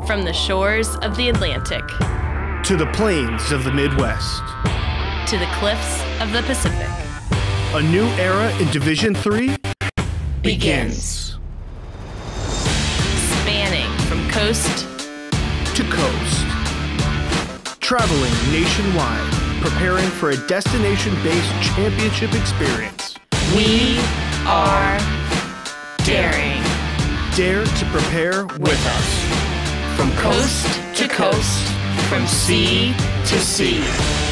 From the shores of the Atlantic to the plains of the Midwest, to the cliffs of the Pacific, a new era in Division III begins. Spanning from coast to coast, traveling nationwide, preparing for a destination-based championship experience. We are daring. Dare to prepare with us. From coast to coast, from sea to sea.